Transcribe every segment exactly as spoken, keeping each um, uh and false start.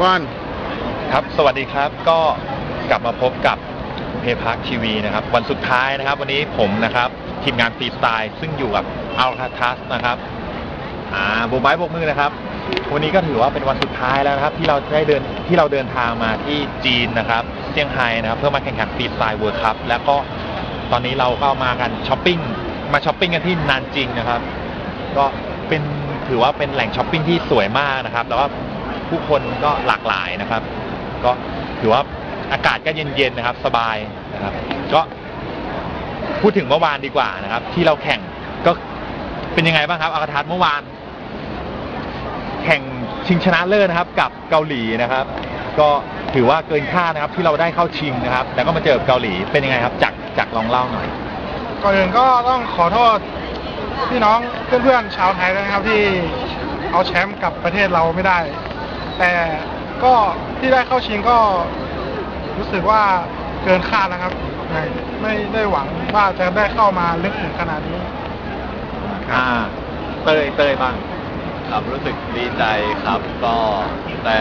ก่อนครับสวัสดีครับก็กลับมาพบกับเพย์พาร์คทีวีนะครับวันสุดท้ายนะครับวันนี้ผมนะครับทีมงานฟรีสไตล์ซึ่งอยู่กับอัลคาทัสนะครับอ่าโบกไม้โบกมือนะครับวันนี้ก็ถือว่าเป็นวันสุดท้ายแล้วนะครับที่เราได้เดินที่เราเดินทางมาที่จีนนะครับเซี่ยงไฮ้นะครับเพื่อมาแข่งขันฟรีสไตล์เวิลด์คัพแล้วก็ตอนนี้เราก็มากันช้อปปิ้งมาช้อปปิ้งกันที่นานจิงนะครับก็เป็นถือว่าเป็นแหล่งช้อปปิ้งที่สวยมากนะครับแล้วก็ผู้คนก็หลากหลายนะครับก็ถือว่าอากาศก็เย็นๆนะครับสบายนะครับก็พูดถึงเมื่อวานดีกว่านะครับที่เราแข่งก็เป็นยังไงบ้างครับอากาศเมื่อวานแข่งชิงชนะเลิศนะครับกับเกาหลีนะครับก็ถือว่าเกินคาดนะครับที่เราได้เข้าชิงนะครับแล้วก็มาเจอเกาหลีเป็นยังไงครับจากจากลองเล่าหน่อยก่อนอื่นก็ต้องขอโทษพี่น้องเพื่อนๆชาวไทยนะครับที่เอาแชมป์กับประเทศเราไม่ได้แต่ก็ที่ได้เข้าชิงก็รู้สึกว่าเกินคาดนะครับไม่ได้หวังว่าจะได้เข้ามาลึกถึงขนาดนี้อ่าเตยเตยบ้างครับรู้สึกดีใจครับก็แต่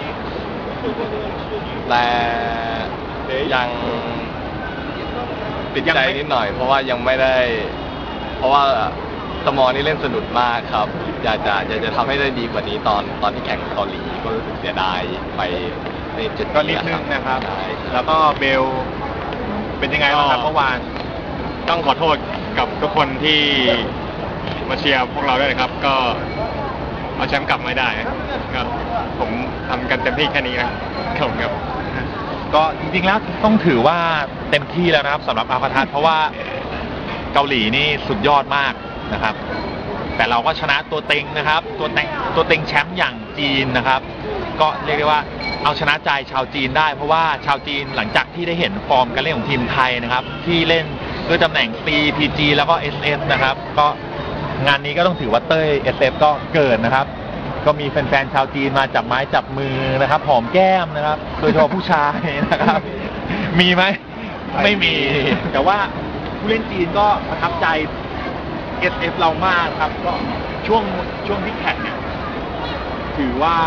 แต่ยังติดใจนิดหน่อยเพราะว่ายังไม่ได้เพราะว่าสมอนี่เล่นสนุกมากครับอยากจะอยากจะทำให้ได้ดีกว่านี้ตอนตอนที่แข่งเกาหลีก็รู้สึกเสียดายไปในจุดก็นิดนึงนะครับแล้วก็เบลเป็นยังไงบ้างครับเมื่อวานต้องขอโทษกับทุกคนที่มาเชียร์พวกเราด้วยนะครับก็เอาแชมป์กลับไม่ได้ครับผมทำกันเต็มที่แค่นี้นะครับครับก็จริงๆแล้วต้องถือว่าเต็มที่แล้วนะครับสำหรับอาคาทัสเพราะว่าเกาหลีนี่สุดยอดมากนะครับแต่เราก็ชนะตัวเต็งนะครับตัวเต็งตัวเต็งแชมป์อย่างจีนนะครับก็เรียกได้ว่าเอาชนะใจชาวจีนได้เพราะว่าชาวจีนหลังจากที่ได้เห็นฟอร์มการเล่นของทีมไทยนะครับที่เล่นด้วยตำแหน่ง ซี พี จี แล้วก็ เอส เอส นะครับก็งานนี้ก็ต้องถือว่าเต้ย เอส เอฟ ก็เกิดนะครับก็มีแฟนๆชาวจีนมาจับไม้จับมือนะครับหอมแก้มนะครับโดยเฉพาะผู้ชายนะครับมีไหมไม่มีแต่ว่าผู้เล่นจีนก็ประทับใจ เอส เอฟ เรามากครับก็ช่วงช่วงที่แข่งเนี่ยถือว่า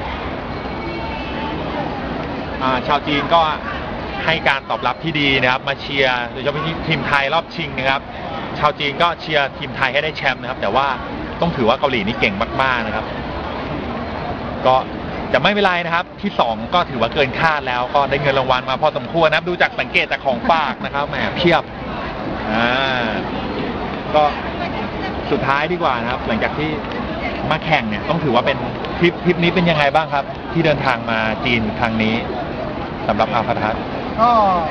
ชาวจีนก็ให้การตอบรับที่ดีนะครับมาเชียร์โดยเฉพาะทีมไทยรอบชิงนะครับชาวจีนก็เชียร์ทีมไทยให้ได้แชมป์นะครับแต่ว่าต้องถือว่าเกาหลีนี่เก่งมากๆนะครับก็จะไม่เป็นไรนะครับที่สองก็ถือว่าเกินคาดแล้วก็ได้เงินรางวัลมาพอสมควรนะครับดูจากสังเกตจากของฝากนะครับแหมเพียบอ่าก็สุดท้ายดีกว่านะครับหลังจากที่มาแข่งเนี่ยต้องถือว่าเป็นทริปทริปนี้เป็นยังไงบ้างครับที่เดินทางมาจีนครั้งนี้สำหรับอาคาทัสก็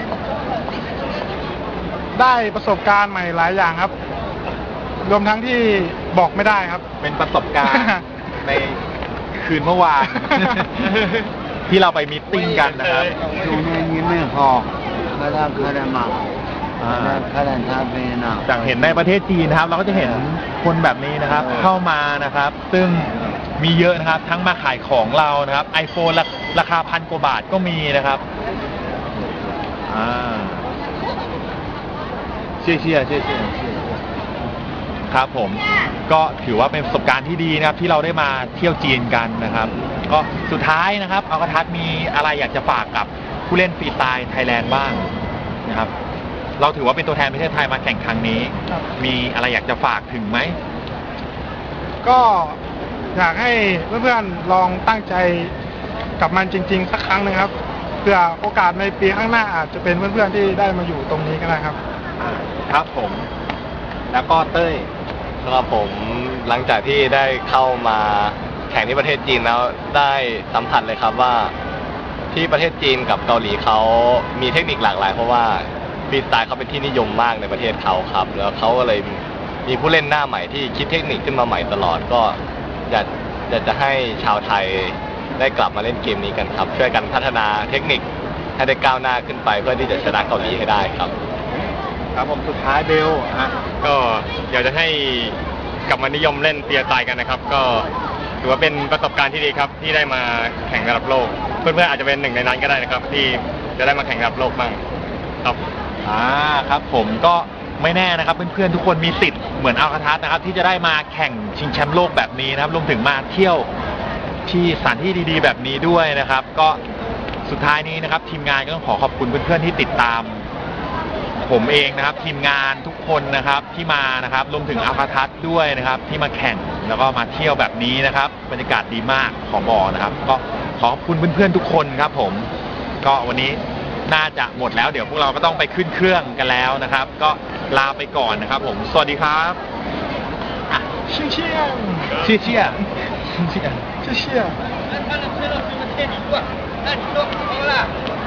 ได้ประสบการณ์ใหม่หลายอย่างครับรวมทั้งที่บอกไม่ได้ครับเป็นประสบการณ์ในคืนเมื่อวานที่เราไปมีตติ้งกันนะครับช่วงนี้ไม่พอเขาได้เขาได้มาเขาได้ทำเป็นนะจากเห็นในประเทศจีนนะครับเราก็จะเห็นคนแบบนี้นะครับเข้ามานะครับซึ่งมีเยอะนะครับทั้งมาขายของเรานะครับ iPhone ราคาพันกว่าบาทก็มีนะครับอ่าเชี่ยเชี่ยเชี่ยเชี่ยครับผมก็ถือว่าเป็นประสบการณ์ที่ดีนะครับที่เราได้มาเที่ยวจีนกันนะครับก็สุดท้ายนะครับอัลคาทัสมีอะไรอยากจะฝากกับผู้เล่นฟรีสไตล์ไทยแลนด์บ้างนะครับเราถือว่าเป็นตัวแทนประเทศไทยมาแข่งครั้งนี้มีอะไรอยากจะฝากถึงไหมก็อยากให้เพื่อนๆลองตั้งใจกับมันจริงๆสักครั้งนึงครับเพื่อโอกาสในปีข้างหน้าอาจจะเป็นเพื่อนๆที่ได้มาอยู่ตรงนี้ก็ได้ครับครับผมแล้วก็เต้ยสำหรับผมหลังจากที่ได้เข้ามาแข่งที่ประเทศจีนแล้วได้สัมผัสเลยครับว่าที่ประเทศจีนกับเกาหลีเขามีเทคนิคหลากหลายเพราะว่าฟรีสไตล์เขาเป็นที่นิยมมากในประเทศเขาครับแล้วเขาก็เลยมีผู้เล่นหน้าใหม่ที่คิดเทคนิคขึ้นมาใหม่ตลอดก็อยากอยากจะให้ชาวไทยได้กลับมาเล่นเกมนี้กันครับช่วยกันพัฒนาเทคนิคให้ได้ก้าวหน้าขึ้นไปเพื่อที่จะชนะเกาหลีให้ได้ครับครับผมสุดท้ายเบลฮะก็อยากจะให้กลับมานิยมเล่นเปียร์ตายกันนะครับก็ถือว่าเป็นประสบการณ์ที่ดีครับที่ได้มาแข่งระดับโลกเพื่อนๆอาจจะเป็นหนึ่งในนั้นก็ได้นะครับที่จะได้มาแข่งระดับโลกบ้างครับอ่าครับผมก็ไม่แน่นะครับเพื่อนๆทุกคนมีสิทธิ์เหมือนอัลคาทัสนะครับที่จะได้มาแข่งชิงแชมป์โลกแบบนี้นะครับรวมถึงมาเที่ยวที่สถานที่ดีๆ แบบนี้ด้วยนะครับ ก็สุดท้ายนี้นะครับ ทีมงานก็ต้องขอขอบคุณเพื่อนๆที่ติดตามผมเองนะครับ ทีมงานทุกคนนะครับที่มานะครับรวมถึงอัลคาทัสด้วยนะครับ ที่มาแข่งแล้วก็มาเที่ยวแบบนี้นะครับบรรยากาศดีมากของบ่อนะครับ ก็ขอขอบคุณเพื่อนๆทุกคนครับ ผมก็วันนี้น่าจะหมดแล้วเดี๋ยวพวกเราก็ต้องไปขึ้นเครื่องกันแล้วนะครับ ก็ลาไปก่อนนะครับ ผมสวัสดีครับอ่ะเชี่ยเชี่ยเชี่ยเชี่ยเชี่ยเชี่ยเชี่ย